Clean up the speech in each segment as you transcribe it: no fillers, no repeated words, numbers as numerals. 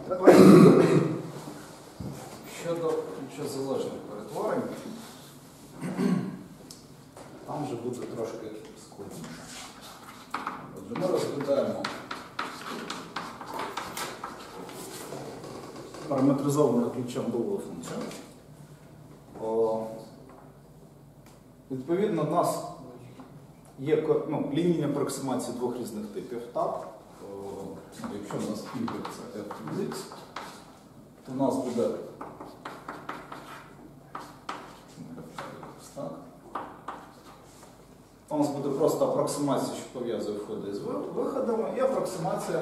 Тепер щодо ключозалежних перетворень, там вже буде трошки складніше. Отже, ми розглядаємо параметризовану ключем довгу функцію. Відповідно, у нас є лінійні апроксимації двох різних типів. Так? Якщо у нас y це f від x, то у нас буде так. У нас буде просто апроксимація, що пов'язує входи з виходами, і апроксимація,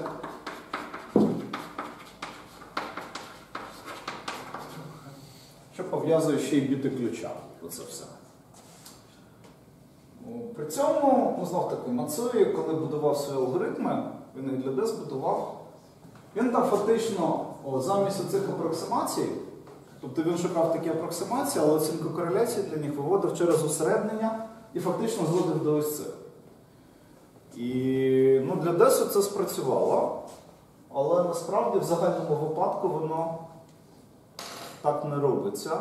що пов'язує ще й біти ключа. Оце все. При цьому, знов таки, Мацуї, коли будував свої алгоритми, він їх для D збудував, він там фактично замість цих апроксимацій, тобто він шукав такі апроксимації, але оцінку кореляції для них виводив через усереднення і фактично зводив до ось цих. І для DES це спрацювало, але насправді в загальному випадку воно так не робиться.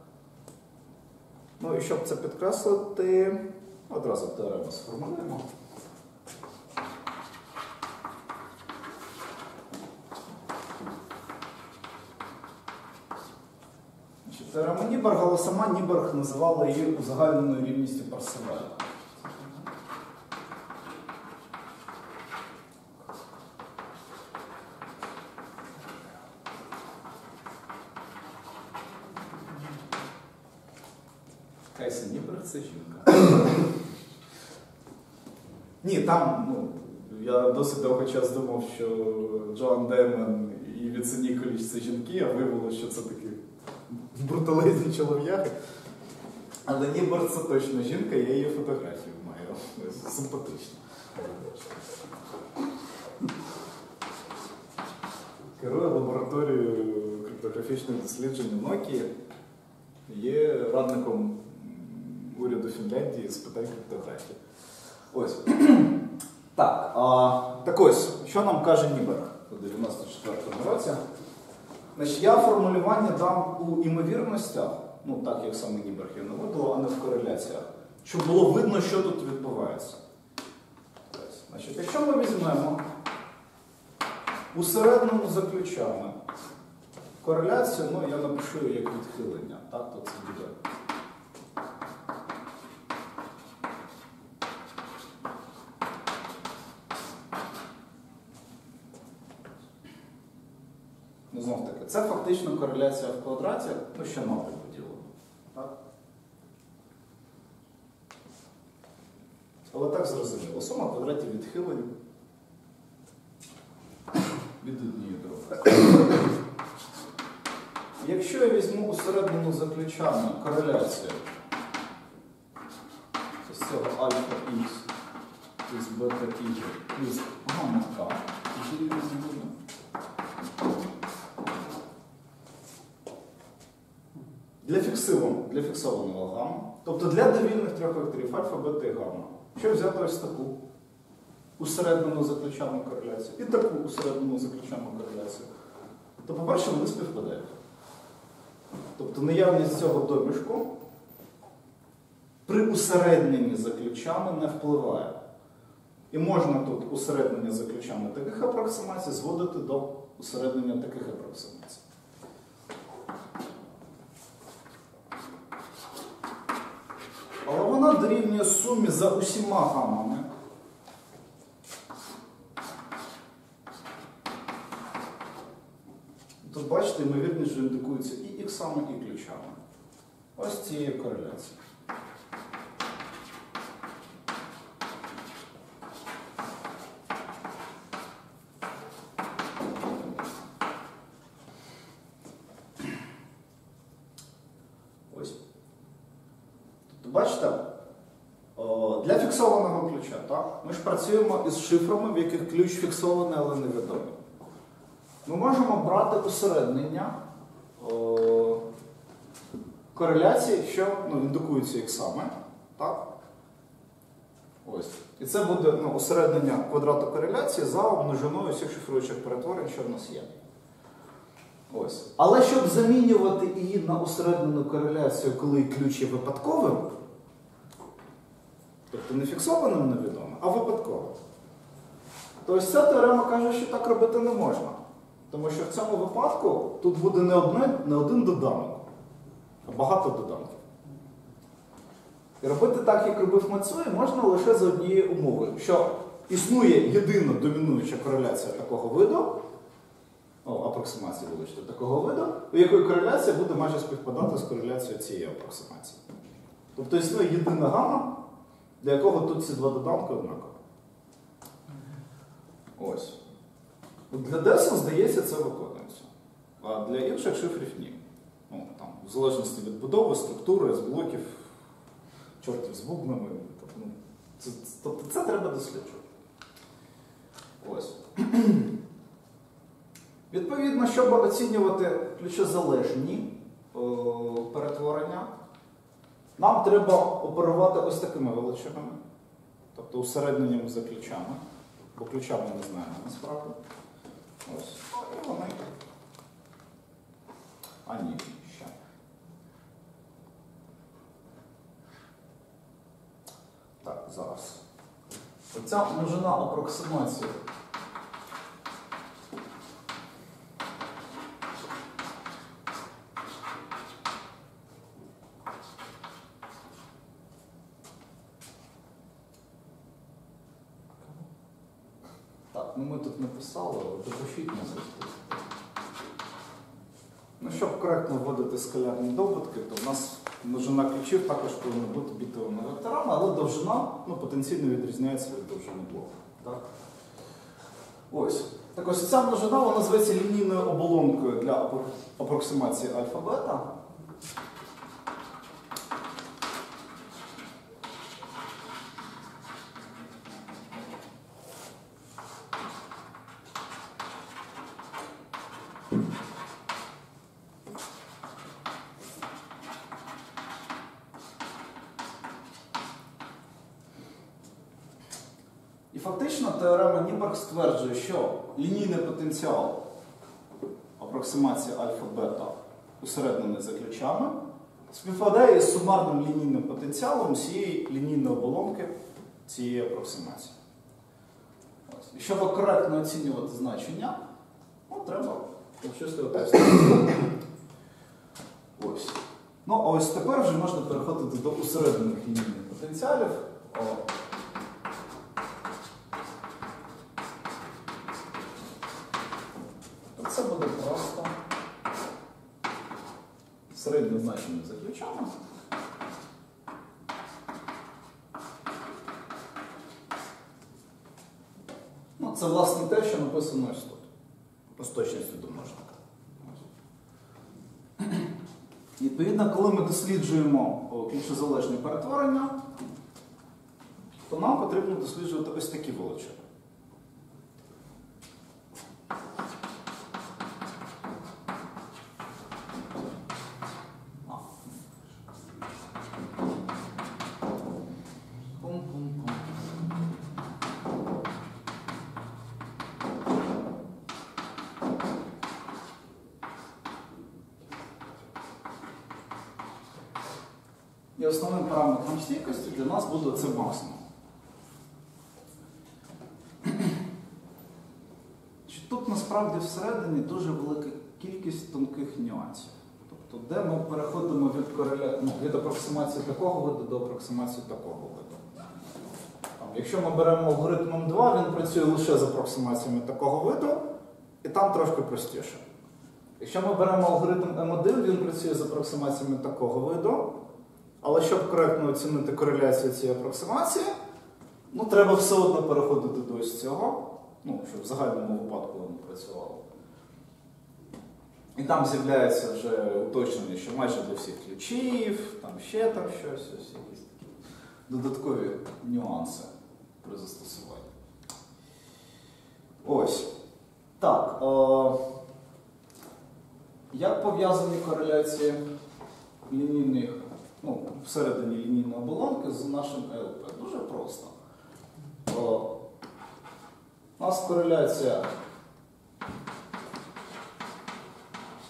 І щоб це підкреслити, одразу теорему сформулюємо. Теорема Ніберга, але сама Ніберг називала її узагальненою рівністю Парсеваля. Кайса Ніберг – це жінка. Ні, там, я досить довгий час думав, що Джоан Деймон і Віце Ніколіч – це жінки, а виявилося, що це такі бруталезні чолов'яки. Але Ніберг – це точно жінка, я її фотографію маю. Симпатично. Керує лабораторією криптографічних досліджень у Nokia. Є радником уряду Фінляндії з питань криптографії. Ось. Так ось, що нам каже Ніберг у 94-му році? Значить, я формулювання дам у імовірностях, так як саме Ніберг його наводило, а не в кореляціях, щоб було видно, що тут відбувається. Значить, якщо ми візьмемо усередному за ключами кореляцію, я напишу її як відхилення, так, то це буде. Знов таки, це фактично кореляція в квадраті, ще напрям поділено. Так? Але так зрозуміло. Сума квадратів відхилень від однієї другої. Якщо я візьму усереднену за ключами кореляцію з цього альфа х плюс бета y плюс гамма k, і рівно буде. Для фіксованого гамма, тобто для довільних трьох векторів альфа, бета і гамма. Що взяти ось таку усереднену за ключами кореляцію і таку усереднену за ключами кореляцію, то, по-перше, вони співпадають. Тобто наявність цього домішку при усередненні за ключами не впливає. І можна тут усереднення за ключами таких апроксимацій зводити до усереднення таких апроксимацій. Але вона дорівнює сумі за усіма гаммами. Тут, бачите, ймовірність, що індикується і іксами, і ключами. Ось цієї кореляції. Бачите, для фіксованого ключа, так, ми ж працюємо із шифрами, в яких ключ фіксований, але невідомий. Ми можемо брати усереднення кореляції, що індукуються іксами. Так? Ось. І це буде усереднення квадрату кореляції за множиною всіх шифруючих перетворень, що в нас є. Ось. Але щоб замінювати її на усереднену кореляцію, коли ключ є випадковим, тобто не фіксованим невідомим, а випадковим, то ось ця теорема каже, що так робити не можна. Тому що в цьому випадку тут буде не один доданок, а багато доданків. І робити так, як робив Мацуї, можна лише за однією умовою, що існує єдина домінуюча кореляція такого виду, апроксимації, вибачте, такого виду, у якої кореляція буде майже співпадати з кореляцією цієї апроксимації. Тобто існує єдина гамма, для якого тут ці два доданки однакові. Ось. Для Десен, здається, це виконується. А для інших шифрів ні. Ну, там, в залежності від будови, структури, з блоків, чортів з бубнами. Тобто це треба досліджувати. Ось. Відповідно, щоб оцінювати ключозалежні перетворення, нам треба оперувати ось такими величинами, тобто усередненнями за ключами, бо ключа ми не знаємо насправді. Ось. І вони. А ні, ще. Так, зараз. Оця множина апроксимації. Так, ну ми тут написали, але допишіть на зв'язку. Ну, щоб коректно вводити скалярні довідки, то в нас множина ключів також повинна бути бітовими векторами, але довжина потенційно відрізняється від довжини блоку. Так? Ось. Так ось ця множина вона зветься лінійною оболонкою для апроксимації альфа-бета. І фактично теорема Ніберг стверджує, що лінійний потенціал апроксимації альфа-бета усереднений за ключами співпадає із сумарним лінійним потенціалом всієї лінійної оболонки цієї апроксимації. І щоб коректно оцінювати значення, треба обчислювати ось. Ось. Ну, а ось тепер вже можна переходити до усереднених лінійних потенціалів. Це буде просто середнє значення за ключами. Ну, це, власне, те, що написано ось тут. З точністю до множника. Відповідно, коли ми досліджуємо ключозалежні перетворення, то нам потрібно досліджувати ось такі величини. І основним параметром стійкості для нас буде це максимум. Тут насправді всередині дуже велика кількість тонких нюансів. Тобто, де ми переходимо від апроксимації такого виду до апроксимації такого виду. Якщо ми беремо алгоритм М2, він працює лише з апроксимаціями такого виду, і там трошки простіше. Якщо ми беремо алгоритм М1, він працює з апроксимаціями такого виду, але щоб коректно оцінити кореляцію цієї апроксимації, треба все одно переходити до ось цього, щоб в загальному випадку воно працювало. І там з'являється вже уточнення, що майже для всіх ключів, там ще щось, ось якісь такі додаткові нюанси при застосуванні. Ось. Так. Як пов'язані кореляції лінійних, всередині лінійної оболонки з нашим ЕЛП? Дуже просто. У нас кореляція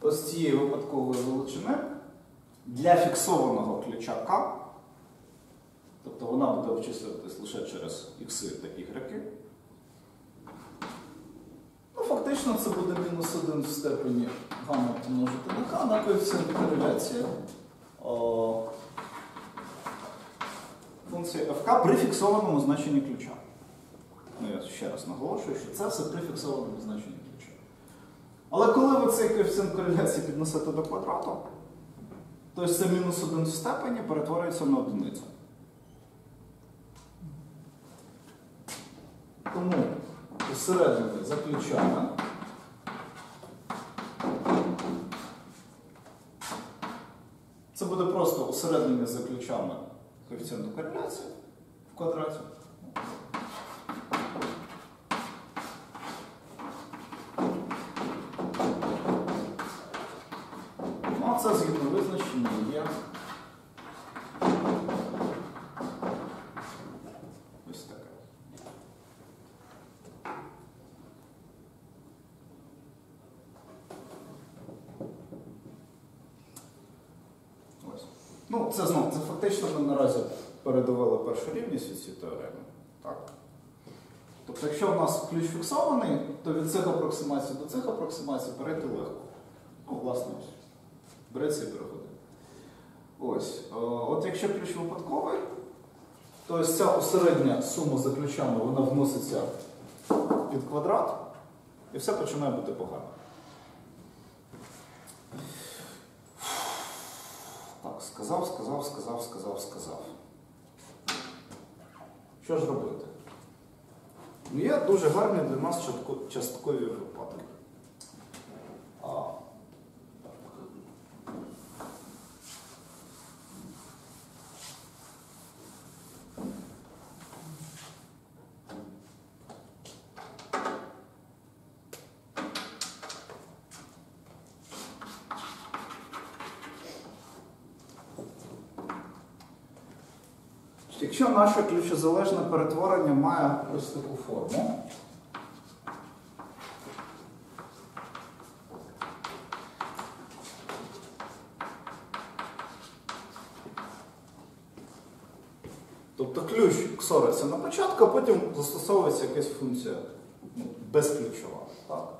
ось цієї випадкової величини для фіксованого ключа К, тобто вона буде обчислюватись лише через ікси та ігреки. Ну, фактично це буде -1 в степені гамма помножити на К на коефіцієнт кореляції функції ФК при фіксованому значенні ключа. Ну, я ще раз наголошую, що це все при фіксованому значенні ключа. Але коли ви цей коефіцієнт кореляції підносите до квадрату, то це -1 в степені перетворюється на одиницю. Тому усереднені за ключами це буде просто усереднення за ключами коефіцієнту кореляції в квадраті. Ну, а це згідно визначення є ось таке. Ось. Ну, це знову, це фактично ми наразі передавали першу рівність від цієї теореми. Так. Тобто, якщо в нас ключ фіксований, то від цих апроксимацій до цих апроксимацій перейти легко. Ну, власне, ось. Береться і переходить. Ось. От якщо ключ випадковий, то ось ця осередня сума за ключами, вона вноситься під квадрат, і все починає бути погано. Так, сказав. Що ж робити? Ну, є дуже гарні для нас часткові випадки. Якщо наше ключозалежне перетворення має ось таку форму, тобто ключ ксориться на початку, а потім застосовується якась функція безключова. Так?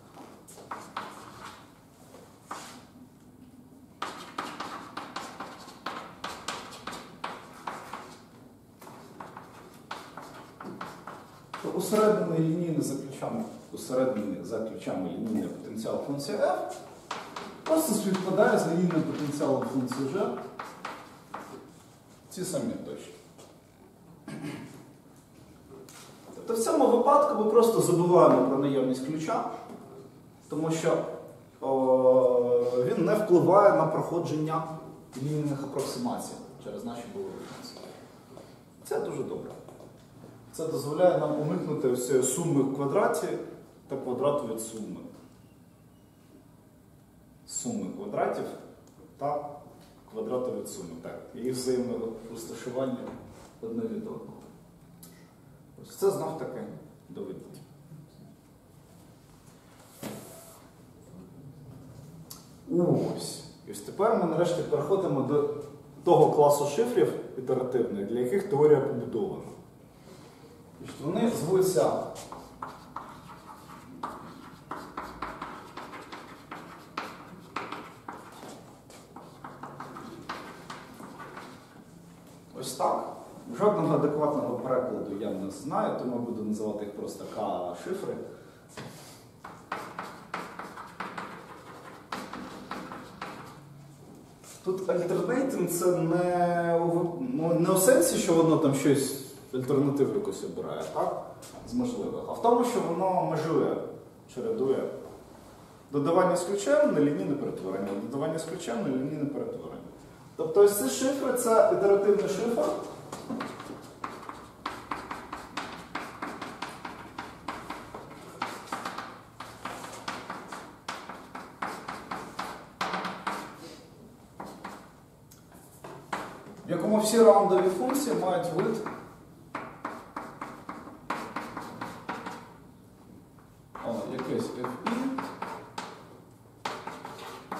Усереднений лінійний за ключами лінійний потенціал функції f просто співпадає з лінійним потенціалом функції g ці самі точки. Тобто в цьому випадку ми просто забуваємо про наявність ключа, тому що він не впливає на проходження лінійних апроксимацій через наші бокові функції. Це дуже добре. Це дозволяє нам уникнути всієї суми в квадраті та квадрату від суми. Суми квадратів та квадрату від суми. Так, їх взаємне розташування одне від одного. Ось це знов таки доведіть. Ось. І ось тепер ми нарешті переходимо до того класу шифрів ітеративних, для яких теорія побудована. Вони звуться ось так. Жодного адекватного перекладу я не знаю, тому буду називати їх просто К-шифри. Тут альтернейтинг це не у сенсі, що воно там щось альтернативу якусь обирає, так? З можливих. А в тому, що воно межує, чередує додавання з ключем на лінійне перетворення, додавання з ключем на лінійне перетворення. Тобто ось ці шифри – це ітеративний шифр. В якому всі раундові функції мають вид якесь FI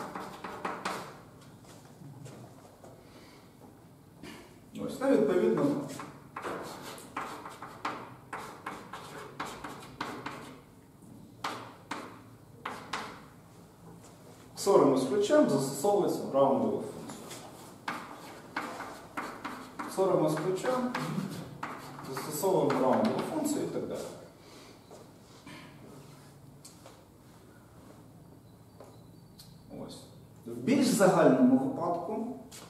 Соримо з ключем застосовується в раундову функцію. Соримо з ключем, застосовуємо раундову функцію і так далі. Ось. В більш загальному випадку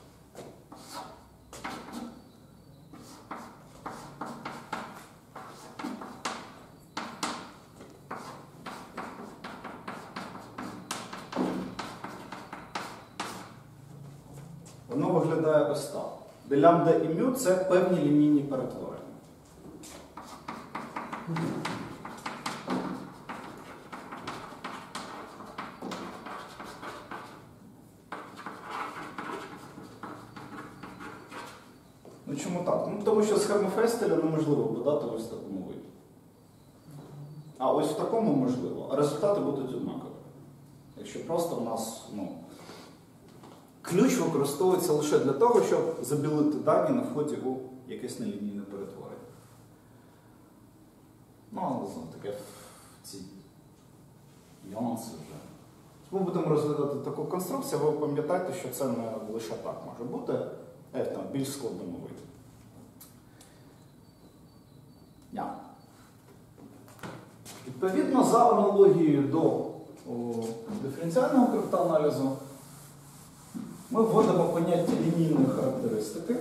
воно виглядає ось так. Де лямбда і мю – це певні лінійні перетворення. Ну чому так? Ну, тому що схему Фестеля неможливо подати ось в такому виді. А ось в такому можливо. А результати будуть однакові. Якщо просто в нас, ключ використовується лише для того, щоб забілити дані на вході у якесь нелінійне перетворення. Ну, але знову таке в ці нюанси вже. Ми будемо розглядати таку конструкцію, ви пам'ятаєте, що це не лише так може бути, а в більш складному виді. Відповідно, за аналогією до диференціального криптоаналізу, ми вводимо поняття лінійної характеристики.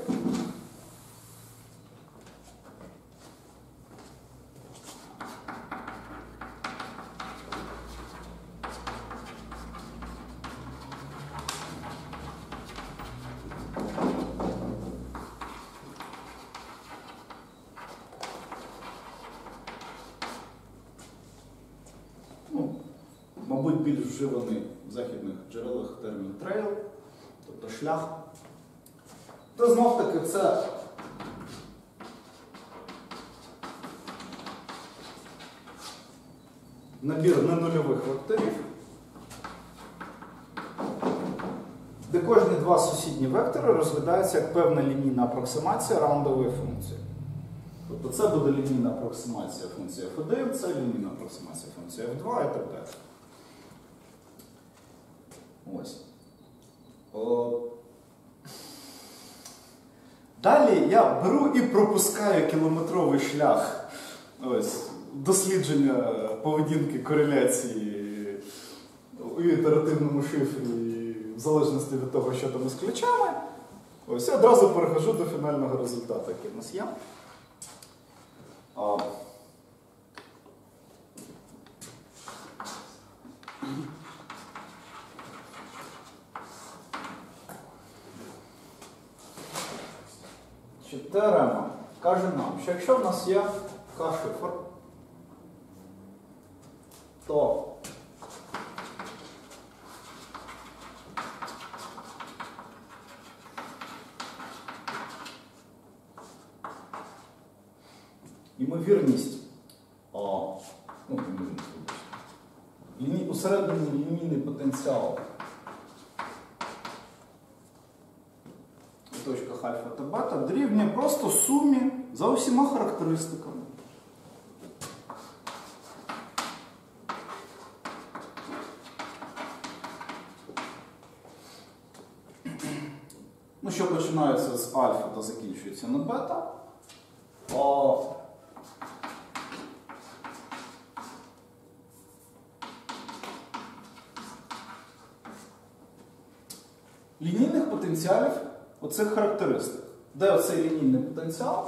Мабуть, більш вживаний в західних джерелах термін трейл, тобто шлях. То знов-таки це набір ненульових векторів, де кожні два сусідні вектори розглядаються як певна лінійна апроксимація раундової функції. Тобто це буде лінійна апроксимація функції f1, це лінійна апроксимація функції f2 і так далі. Ось. Далі я беру і пропускаю кілометровий шлях дослідження поведінки кореляції у ітеративному шифрі в залежності від того, що там із ключами. Ось, я одразу перехожу до фінального результату, який в нас є. Теорема каже нам, що якщо в нас є К-шифр, то ймовірність, усереднений лінійний потенціал в точках альфа та бета дорівнює просто сумі за усіма характеристиками. Що починається з альфа та закінчується на бета. Лінійних потенціалів оцих характеристик. Де оцей лінійний потенціал?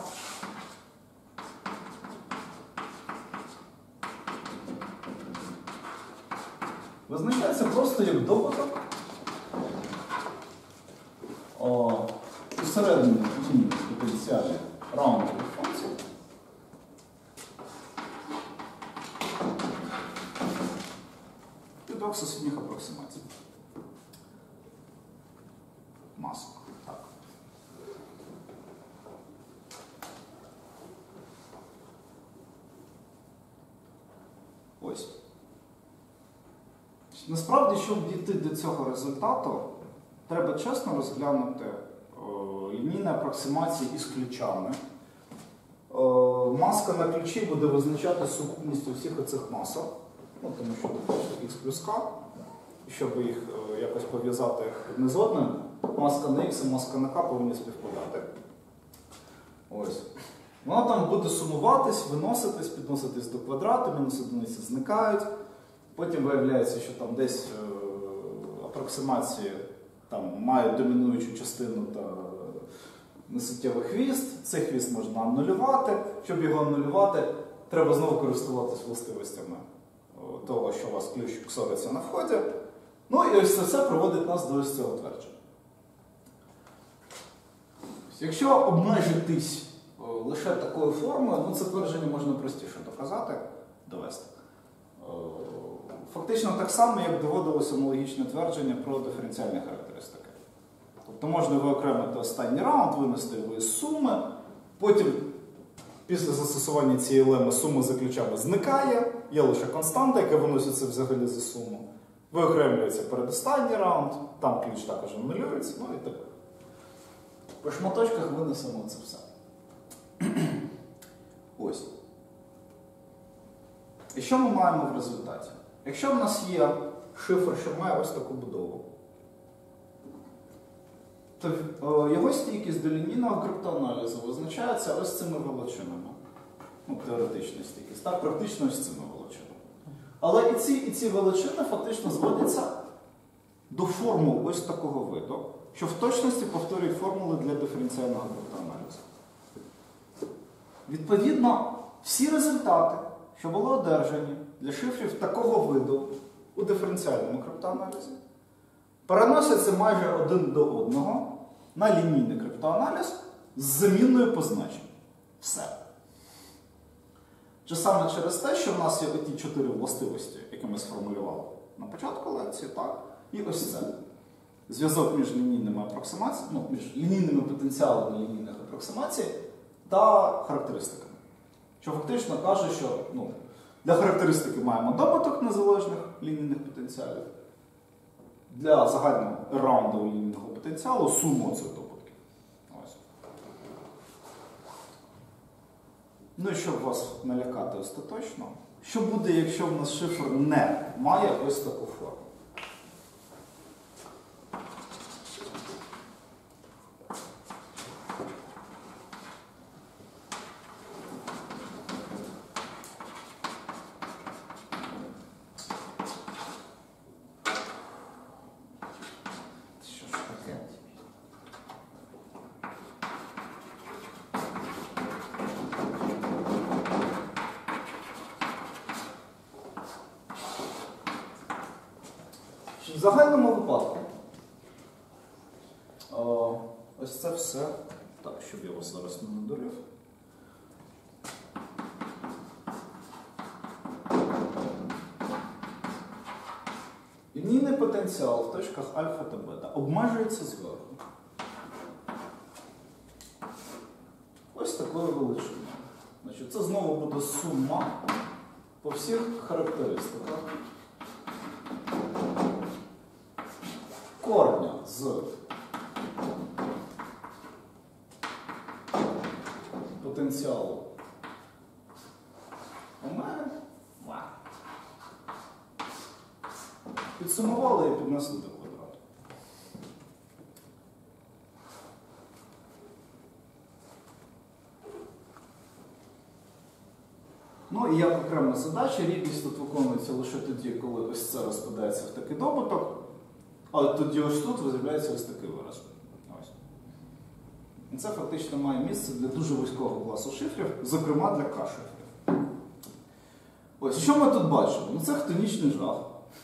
Визначається просто як добуток усередині лінійних потенціалів раундових функцій і двох сусідніх апроксимацій. Масок. Так. Ось. Насправді, щоб дійти до цього результату, треба чесно розглянути лінійні апроксимації із ключами. Маска на ключі буде визначати сукупність усіх оцих масок, тому що тут х плюс k. щоб їх якось пов'язати одне з одним, маска на Х і маска на К повинні співпадати. Ось. Воно там буде сумуватись, виноситись, підноситись до квадрату, мінус одиниці зникають. Потім виявляється, що там десь апроксимації там, мають домінуючу частину та несуттєвий хвіст. Цей хвіст можна анулювати. Щоб його анулювати, треба знову користуватись властивостями того, що у вас ключ ксориться на вході. Ну і ось це все приводить нас до ось цього твердження. Якщо обмежитись лише такою формою, ну це твердження можна простіше доказати, довести. Фактично так само, як доводилося аналогічне твердження про диференціальні характеристики. Тобто можна виокремити останній раунд, винести його із суми, потім після застосування цієї леми сума за ключами зникає, є лише константа, яка виноситься взагалі за суму. Виокремлюється передостанній раунд, там ключ також анулюється, ну і так. По шматочках винесемо це все. Ось. І що ми маємо в результаті? Якщо в нас є шифр, що має ось таку будову, то його стійкість до лінійного криптоаналізу визначається ось цими величинами. Ну, теоретична стійкість, так, практично ось цими величинами. Але і ці величини фактично зводяться до формул ось такого виду, що в точності повторюють формули для диференціального криптоаналізу. Відповідно, всі результати, що були одержані для шифрів такого виду у диференціальному криптоаналізі, переносяться майже один до одного на лінійний криптоаналіз з замінною позначень. Все. Чи саме через те, що в нас є оті 4 властивості, які ми сформулювали на початку лекції, так? І ось це. Зв'язок між лінійними апроксимаціями, ну, між лінійними потенціалами лінійних апроксимацій та характеристиками. Що фактично каже, що для характеристики маємо добуток незалежних лінійних потенціалів. Для загального раунду лінійного потенціалу суму цих добутків. Ось. Ну і щоб вас налякати остаточно, що буде, якщо в нас шифр не має ось таку форму? В загальному випадку ось це все, так, щоб я вас зараз не надурив. Лінійний потенціал в точках альфа та бета обмежується зверху. Ось такою величиною. Значить, це знову буде сума по всіх характеристиках корня з потенціалу омега. Підсумували і піднесли до квадрату. Ну і як окрема задача, рівність тут виконується лише тоді, коли ось це розпадається в такий добуток, а тоді ось тут з'являється ось такий вираз. Ось. І це фактично має місце для дуже вузького класу шифрів, зокрема для К-шифрів. Ось, що ми тут бачимо? Ну це хтонічний жах.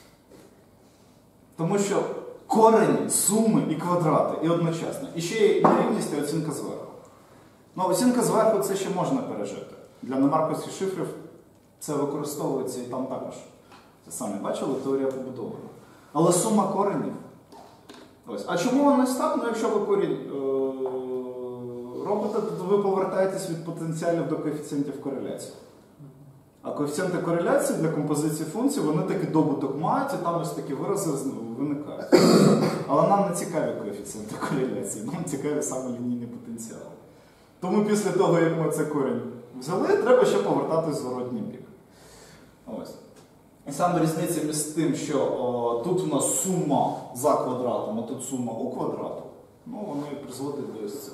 Тому що корені, суми і квадрати, і одночасно. І ще є нерівність і оцінка зверху. Ну, оцінка зверху це ще можна пережити. Для немарковських шифрів це використовується і там також. Це самі бачили, теорія побудована. Але сума коренів. Ось. А чому воно ось так? Ну, якщо ви корінь робите, то ви повертаєтесь від потенціалів до коефіцієнтів кореляції. А коефіцієнти кореляції для композиції функцій, вони такий добуток мають, і там ось такі вирази виникають. Але нам не цікаві коефіцієнти кореляції, нам цікаві саме лінійні потенціали. Тому після того, як ми цей корінь взяли, треба ще повертатись в зворотній бік. Ось. І саме різниця між тим, що тут у нас сума за квадратом, а тут сума у квадрату, ну, воно і призводить до ось цього.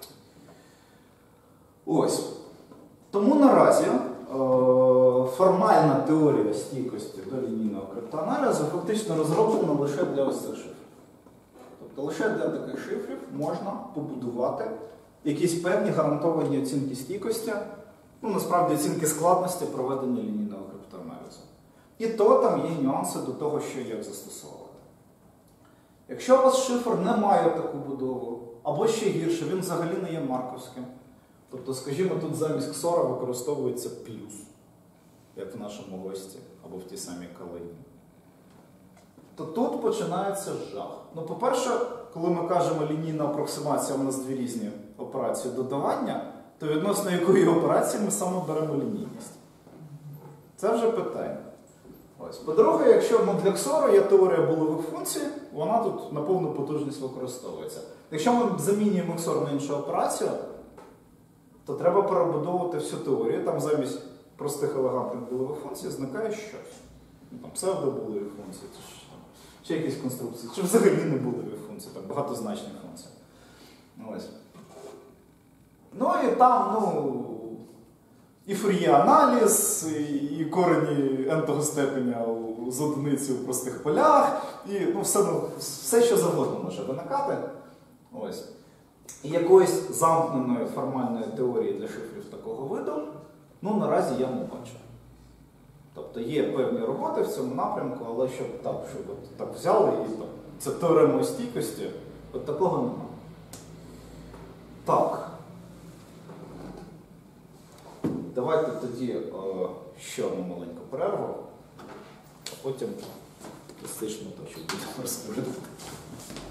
Ось. Тому наразі формальна теорія стійкості до лінійного криптоаналізу фактично розроблена лише для ось цих шифрів. Тобто лише для таких шифрів можна побудувати якісь певні гарантовані оцінки стійкості, ну, насправді оцінки складності проведення лінійного криптоаналізу. І то там є нюанси до того, що як застосовувати. Якщо у вас шифр не має таку будову, або ще гірше, він взагалі не є марковським. Тобто, скажімо, тут замість ксора використовується плюс, як в нашому гості, або в тій самій калині. То тут починається жах. Ну, по-перше, коли ми кажемо лінійна апроксимація, у нас дві різні операції додавання, то відносно якої операції ми саме беремо лінійність. Це вже питання. Ось. По-друге, якщо для ксору є теорія булевих функцій, вона тут на повну потужність використовується. Якщо ми замінюємо ксор на іншу операцію, то треба перебудовувати всю теорію. Там замість простих елегантних булевих функцій зникає щось. Там псевдобулеві функції, чи якісь конструкції, чи взагалі не булеві функції, там багатозначні функції. Ось. Ну і там, ну, і фур'є-аналіз, і корені n-того степеня з одиниці у простих полях, і ну, все, що завгодно може виникати. Ось. І якоїсь замкненої формальної теорії для шифрів такого виду, ну, наразі я не бачу. Тобто є певні роботи в цьому напрямку, але щоб так взяли і так, це теорема стійкості, от такого немає. Так. Давайте тоді ще одну маленьку перерву, а потім пластичну точку будемо розповідати.